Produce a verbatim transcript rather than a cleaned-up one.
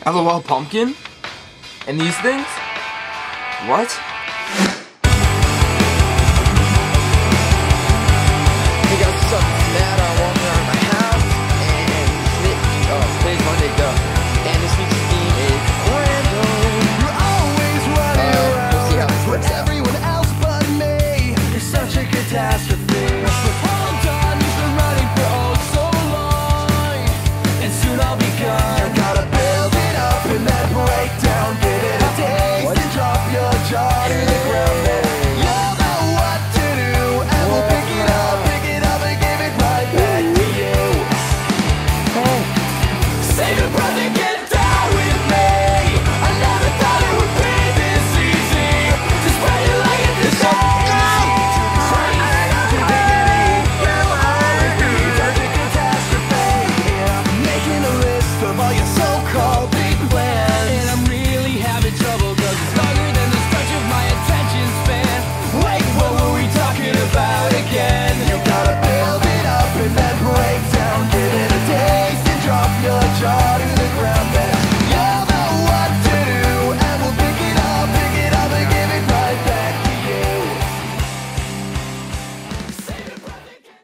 LOL pumpkin? And these things? What? Hey guys, what's up? It's Matt. I'm walking around my house, and today, oh, today's Monday, duh. And this week's theme is random. You're always running Uh, around we'll see how this works with out. everyone else but me. You're such a catastrophe. Hold on, you've been running for oh so long, and soon I'll be gone. You gotta build it up and then break down. Give it a taste What? and drop your jaw to the ground. Then you'll know what to do, and we'll pick it up, pick it up and give it right back to you. Save your breath and get